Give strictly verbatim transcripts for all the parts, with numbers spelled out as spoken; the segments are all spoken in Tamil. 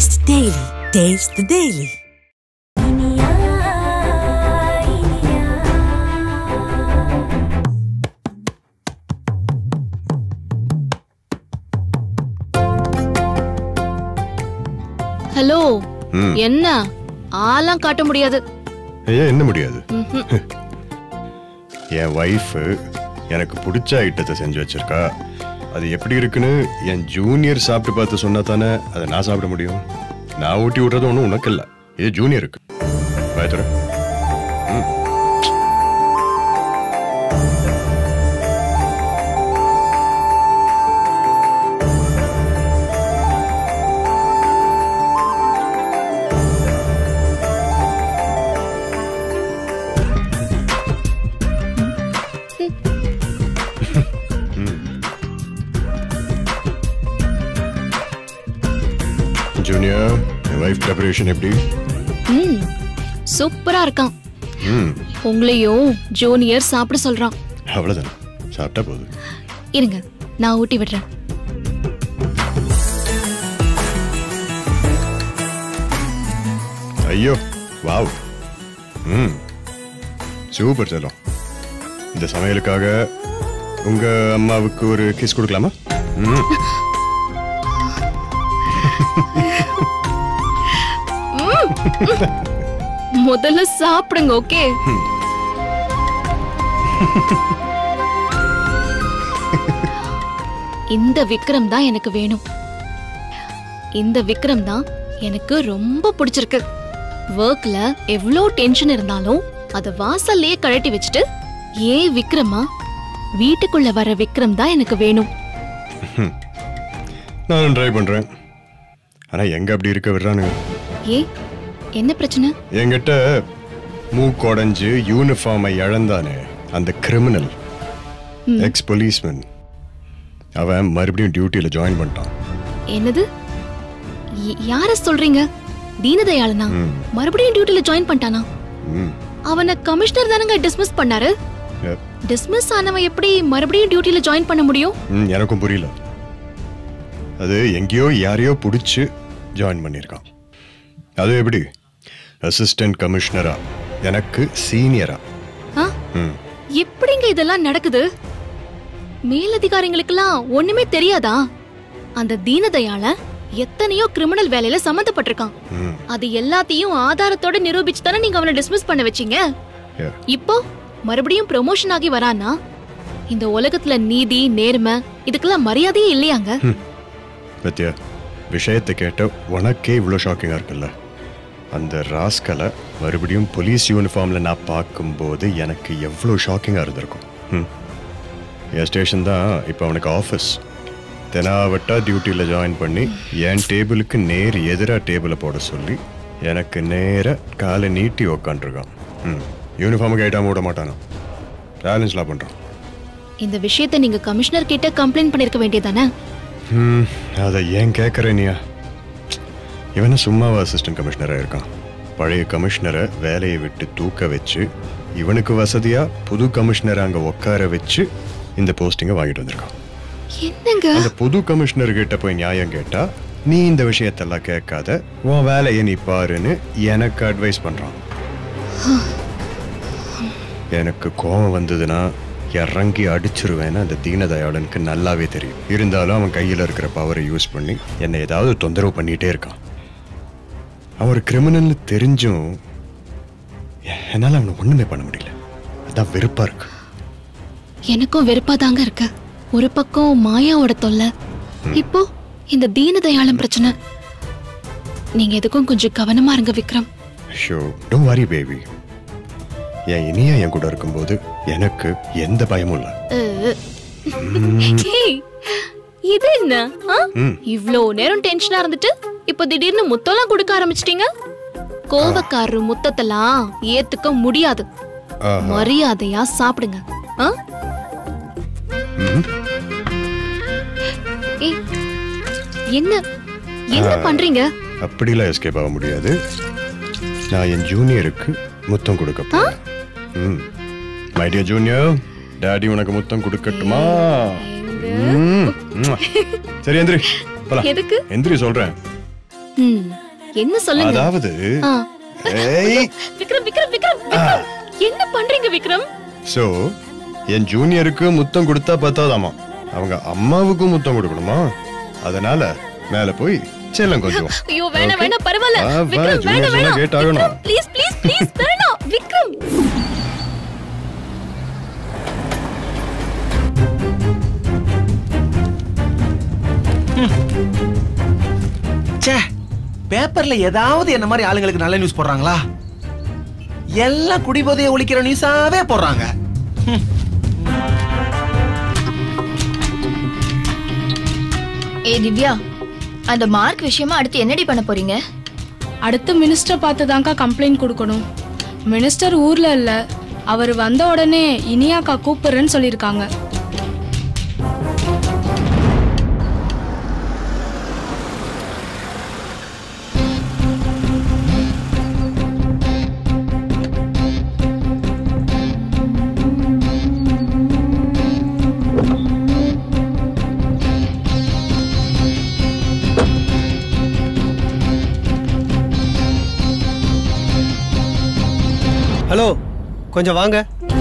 Taste Daily. Taste the Daily. Hello, என்ன ஆலாம் காட்ட முடியாது? ஏன் என்ன முடியாது? என் வைஃப் எனக்கு பிடிச்ச ஐட்டத்தை செஞ்சு வச்சிருக்கா. அது எப்படி இருக்குன்னு என் ஜூனியர் சாப்பிட்டு பார்த்து சொன்னா தானே அதை நான் சாப்பிட முடியும். நான் ஊட்டி விடுறது ஒன்றும் உனக்கு இல்லை, இது ஜூனியருக்கு. பயத்துற ஜூனியர், என் வைஃப் ப்ரிப்பரேஷன் எப்படி? ம், சூப்பரா இருக்கான். ம், உங்களையும் ஜூனியர் சாப்பிட சொல்றான். அவ்வளவுதான், சாப்பிட்டா போகுது. இருங்க, நான் ஊட்டி விடுறேன். ஐயோ, வாவ், ம், சூப்பர் செல்லம். இந்த சமையலுக்காக உங்க அம்மாவுக்கு ஒரு கிஸ் கொடுக்கலாமா? ம். முதல்ல சாப்பிடுங்க, ஓகே? இந்த விக்ரம் தான் எனக்கு வேணும். இந்த விக்ரம் தான் எனக்கு ரொம்ப பிடிச்சிருக்கு. வர்க்ல எவ்வளோ டென்ஷன் இருந்தாலும் அத வாசல்லையே கழட்டி வச்சுட்டு ஏ விக்ரமா வீட்டுக்குள்ள வர விக்ரம் தான் எனக்கு வேணும். நானும் ட்ரை பண்றேன். ஆனா எங்க அப்படி இருக்க விடுறானுங்க? ஏ, என்ன பிரச்சனை? என்கிட்ட மூக்கொடைஞ்சு யூனிஃபார்மை இழந்தானே அந்த கிரிமினல் எக்ஸ் போலீஸ்மேன், அவன் மறுபடியும் டியூட்டியில ஜாயின் பண்ணிட்டான். என்னது? யார சொல்றீங்க? தீனதயாளனா மறுபடியும் டியூட்டில ஜாயின் பண்ணிட்டானா? அவனை கமிஷனர் தானங்க டிஸ்மிஸ் பண்ணாரு. டிஸ்மிஸ் ஆனவன் எப்படி மறுபடியும் டியூட்டில ஜாயின் பண்ண முடியும்? எனக்கும் புரியல. அது எங்கேயோ யாரையோ புடிச்சு ஜாயின் பண்ணிருக்கான். அது எப்படி அசிஸ்டன்ட் கமிஷனரா, எனக்கு சீனியரா? எப்படிங்க இதெல்லாம் நடக்குது? மேலதிகாரிகளுக்கெல்லாம் ஒண்ணுமே தெரியாதா? அந்த தீனதயாள எத்தனையோ கிரிமினல் வேலையில சம்பந்தப்பட்டிருக்கான். அது எல்லாத்தையும் ஆதாரத்தோட நிரூபிச்சு தானே நீங்க அவனை டிஸ்மிஸ் பண்ண வச்சீங்க. இப்போ மறுபடியும் ப்ரமோஷன் ஆகி வரானா? இந்த உலகத்துல நீதி நேர்மை இதுக்கெல்லாம் மரியாதையே இல்லையாங்க? பத்தியா, விஷயத்தை கேட்ட உனக்கே இவ்வளோ ஷாக்கிங்கா இருக்குல்ல? அந்த ராஸ்கலை மறுபடியும் போலீஸ் யூனிஃபார்ம்ல நான் பார்க்கும்போது எனக்கு எவ்வளோ ஷாக்கிங்கா இருந்திருக்கும். என் ஸ்டேஷன் தான் இப்போ அவனுக்கு ஆஃபீஸ். தெனாவட்டா டியூட்டியில் ஜாயின் பண்ணி என் டேபிளுக்கு நேர் எதிராக டேபிளை போட சொல்லி எனக்கு நேர காலை நீட்டி உக்காண்டிருக்கான். ம், யூனிஃபார்முக்கு ஐட்டாம விட மாட்டானா? சேலஞ்ச்லாம் பண்ணுறான். இந்த விஷயத்தை நீங்க கமிஷனர் கிட்ட கம்ப்ளைண்ட் பண்ணிருக்க வேண்டியதானே? ம், அதை ஏன் கேட்குறேனியா? இவனை சும்மாவா அசிஸ்டன்ட் கமிஷனராக இருக்கான்? பழைய கமிஷனரை வேலையை விட்டு தூக்க வச்சு இவனுக்கு வசதியா புது கமிஷனரை அங்கே உட்கார வச்சு இந்த போஸ்டிங்கை வாங்கிட்டு வந்திருக்கான். என்னங்க? அந்த புது கமிஷனர் கிட்ட போய் நியாயம் கேட்டா நீ இந்த விஷயத்தெல்லாம் கேட்காத, உன் வேலையை நீ பாருன்னு எனக்கு அட்வைஸ் பண்றான். எனக்கு கோபம் வந்ததுன்னா இறங்கி அடிச்சிருவேன்னு அந்த தீனதயாளனுக்கு நல்லாவே தெரியும். இருந்தாலும் அவன் கையில் இருக்கிற பவரை யூஸ் பண்ணி என்னை ஏதாவது தொந்தரவு பண்ணிட்டே இருக்கான். அவன் ஒரு கிரிமினல்னு தெரிஞ்சும் என்னால் அவனை ஒண்ணுமே பண்ண முடியல. அதான் வெறுப்பா இருக்கு. எனக்கும் வெறுப்பா தாங்க இருக்கு. ஒரு பக்கம் மாயாவோட தொல்லை, இப்போ இந்த தீனதயாளன் பிரச்சனை. நீங்க எதுக்கும் கொஞ்சம் கவனமா இருங்க Vikram. So, don't worry baby. என் இனியா என் கூட இருக்கும்போது எனக்கு எந்த பயமும் இல்ல. இது என்ன? இவ்ளோ நேரம் டென்ஷனா இருந்துட்டு இப்போ திடீர்னு முத்தெல்லாம் கொடுக்க ஆரம்பிச்சிட்டீங்க. கோபக்காரரு முத்தத்தெல்லாம் ஏத்துக்க முடியாது. மரியாதையா சாப்பிடுங்க. என்ன என்ன பண்றீங்க? அப்படிலாம் எஸ்கேப் ஆக முடியாது. நான் என் ஜூனியருக்கு முத்தம் கொடுக்க போறேன். ம், மை டியர் ஜூனியர், டாடி உனக்கு முத்தம் கொடுக்கட்டுமா? சரி எந்திரி போலாம். எதுக்கு? எந்திரி சொல்றேன். ம், என்ன சொல்லுங்க. அதாவது ஆ. ஏய் விக்ரம் விக்ரம் விக்ரம் விக்ரம் என்ன பண்றீங்க விக்ரம்? சோ என் ஜூனியருக்கு முத்தம் கொடுத்தா பத்தாதாமா, அவங்க அம்மாவுக்கும் முத்தம் கொடுக்கணுமா? அதனால மேல போய் செல்லம் கொஞ்சம். ஐயோ வேணா வேணா பரவாயில்ல ஆ, வா, விக்ரம் வேணா ஜூனியர் வேணா சொன்னா கேட்டாகணும். ப்ளீஸ் ப்ளீஸ் ப்ளீஸ் வேணா விக்ரம். ச்சே, பேப்பர்ல ஏதாவது என்ன மாதிரி ஆளுங்களுக்கு நல்ல நியூஸ் போடுறாங்களா? எல்லாம் குடிபோதையை ஒழிக்கிற நியூஸாவே போடுறாங்க. ஏ திவ்யா, அந்த மார்க் விஷயமா அடுத்து என்னடி பண்ண போறீங்க? அடுத்து மினிஸ்டர் பார்த்து தான்க்கா கம்ப்ளைண்ட் கொடுக்கணும். மினிஸ்டர் ஊர்ல இல்ல, அவர் வந்த உடனே இனியாக்கா கூப்பிடுறேன்னு சொல்லியிருக்காங்க. ஹலோ, கொஞ்சம் வாங்க.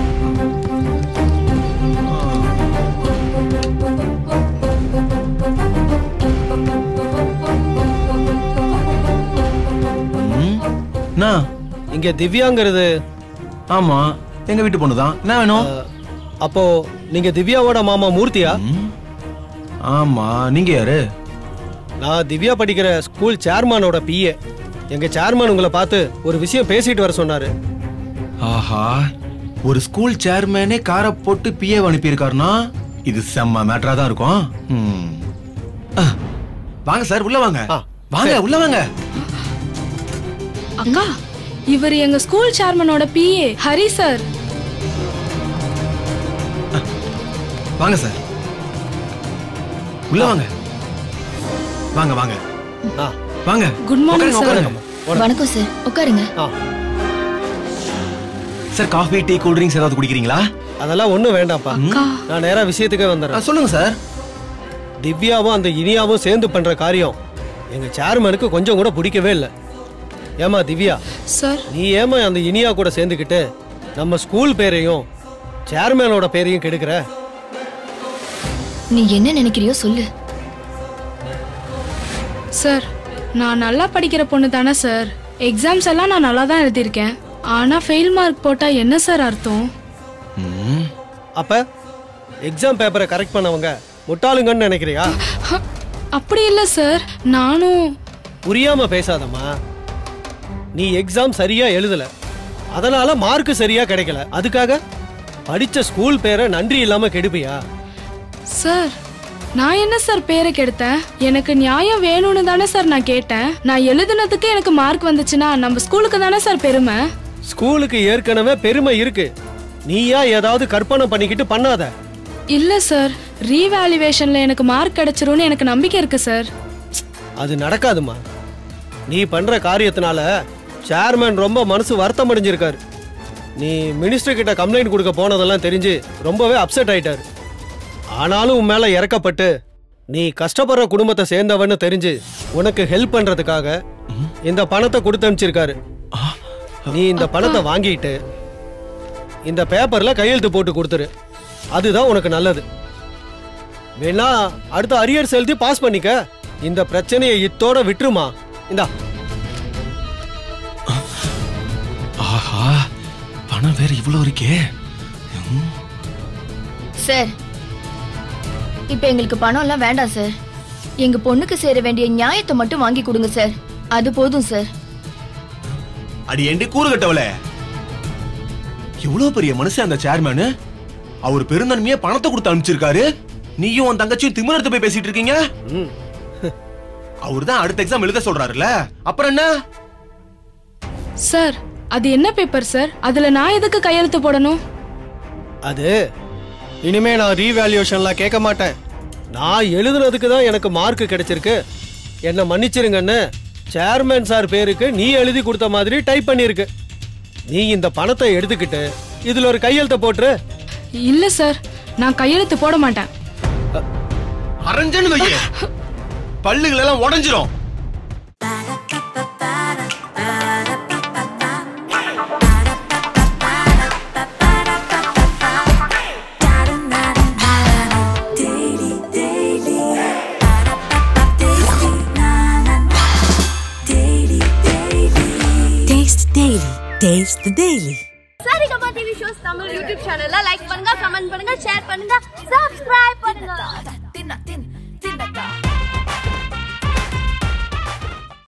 இங்க திவ்யாங்கிறது? ஆமா, எங்க வீட்டு பொண்ணுதான். என்ன வேணும்? அப்போ நீங்க திவ்யாவோட மாமா மூர்த்தியா? ஆமா, நீங்க யாரு? நான் திவ்யா படிக்கிற ஸ்கூல் சேர்மனோட பிஏ. எங்க சேர்மன் உங்களை பார்த்து ஒரு விஷயம் பேசிட்டு வர சொன்னாரு. ஆஹா, ஒரு ஸ்கூல் சேர்மேனே காரை போட்டு பிஏ அனுப்பியிருக்காருனா இது செம்ம மேட்டரா தான் இருக்கும். வாங்க சார், உள்ள வாங்க. வாங்க உள்ள வாங்க. அக்கா, இவர் எங்க ஸ்கூல் சேர்மனோட பிஏ ஹரி சார். வாங்க சார், உள்ள வாங்க. வாங்க வாங்க வாங்க. Good morning sir. வணக்கம் சார், உட்காருங்க. Sir, coffee tea cool drinks ஏதாவது குடிக்கிறீங்களா? அதெல்லாம் ஒண்ணும் வேண்டாம்ப்பா, நான் நேரா விஷயத்துக்கே வந்துடுறேன். சொல்லுங்க சார். திவ்யாவும் அந்த இனியாவும் சேர்ந்து பண்ற காரியம் எங்க சேர்மனுக்கு கொஞ்சம் கூட பிடிக்கவே இல்லை. ஏமா திவ்யா சார், நீ ஏமா அந்த இனியா கூட சேர்ந்துக்கிட்டு நம்ம ஸ்கூல் பேரையும் சேர்மனோட பேரையும் கெடுக்கிற? நீ என்ன நினைக்கிறியோ சொல்லு. சார், நான் நல்லா படிக்கிற பொண்ணு தானே சார். எக்ஸாம்ஸ் எல்லாம் நான் நல்லா தான் எழுதியிருக்கேன். ஆனா ஃபெயில் மார்க் போட்டா என்ன சார் அர்த்தம்? அப்ப எக்ஸாம் பேப்பரை கரெக்ட் பண்ணவங்க முட்டாளுங்கன்னு நினைக்கிறியா? அப்படி இல்ல சார், நானும். புரியாம பேசாதம்மா. நீ எக்ஸாம் சரியா எழுதல, அதனால மார்க் சரியா கிடைக்கல. அதுக்காக படிச்ச ஸ்கூல் பேரை நன்றி இல்லாம கெடுப்பியா? சார், நான் என்ன சார் பேரை கெடுத்தேன்? எனக்கு நியாயம் வேணும்னு தானே சார் நான் கேட்டேன். நான் எழுதுனதுக்கு எனக்கு மார்க் வந்துச்சுன்னா நம்ம ஸ்கூலுக்கு தானே சார் பெருமை. ஸ்கூலுக்கு ஏற்கனவே பெருமை இருக்கு, நீயா ஏதாவது கற்பனை பண்ணிக்கிட்டு பண்ணாத. இல்ல சார், ரீவேல்யூவேஷன்ல எனக்கு மார்க் கிடைச்சிரும்னு எனக்கு நம்பிக்கை இருக்கு சார். அது நடக்காதுமா. நீ பண்ற காரியத்தினால சேர்மன் ரொம்ப மனசு வருத்தம் அடைஞ்சிருக்காரு. நீ மினிஸ்டர் கிட்ட கம்ப்ளைண்ட் கொடுக்க போனதெல்லாம் தெரிஞ்சு ரொம்பவே அப்செட் ஆயிட்டாரு. ஆனாலும் உன் மேல இறக்கப்பட்டு நீ கஷ்டப்படுற குடும்பத்தை சேர்ந்தவன்னு தெரிஞ்சு உனக்கு ஹெல்ப் பண்றதுக்காக இந்த பணத்தை கொடுத்து அனுப்பிச்சிருக்காரு. நீ இந்த பணத்தை வாங்கிட்டு இந்த பேப்பர்ல கையெழுத்து போட்டு கொடுத்துரு, அதுதான் உனக்கு நல்லது. வேணா அடுத்த அரியர்ஸ் எழுதி பாஸ் பண்ணிக்க. இந்த பிரச்சனையை இத்தோட விட்டுருமா. இந்தா. ஆஹா, பணம் வேற இவ்வளவு இருக்கே. சார், இப்ப எங்களுக்கு பணம் எல்லாம் வேண்டாம் சார். எங்க பொண்ணுக்கு சேர வேண்டிய நியாயத்தை மட்டும் வாங்கி கொடுங்க சார், அது போதும் சார். அடி ஏண்டி கூறு கட்டவளே, எவ்வளவு பெரிய மனுஷன் அந்த சேர்மேன். அவர் பெருந்தன்மையே பணத்தை கொடுத்து அனுப்பிச்சிருக்காரு. நீயும் உன் தங்கச்சியும் திமிரத்து போய் பேசிட்டு இருக்கீங்க. அவர் தான் அடுத்த எக்ஸாம் எழுத சொல்றாருல்ல, அப்புறம் என்ன? சார், அது என்ன பேப்பர் சார்? அதுல நான் எதுக்கு கையெழுத்து போடணும்? அது இனிமே நான் ரீவேல்யூஷன்லாம் கேட்க மாட்டேன். நான் எழுதுனதுக்கு தான் எனக்கு மார்க் கிடைச்சிருக்கு, என்ன மன்னிச்சிருங்கன்னு சேர்மன் சார் பேருக்கு நீ எழுதி கொடுத்த மாதிரி டைப் பண்ணிருக்கு. நீ இந்த பணத்தை எடுத்துக்கிட்டு இதுல ஒரு கையெழுத்த போட்டுரு. இல்ல சார், நான் கையெழுத்து போட மாட்டேன். அரஞ்சன்னு வைய பல்லுகள் எல்லாம் உடைஞ்சிரும். Taste the Daily. Saregama TV shows Tamil YouTube சேனல்ல லைக் பண்ணுங்க, கமெண்ட் பண்ணுங்க, ஷேர் பண்ணுங்க, சப்ஸ்கிரைப் பண்ணுங்க.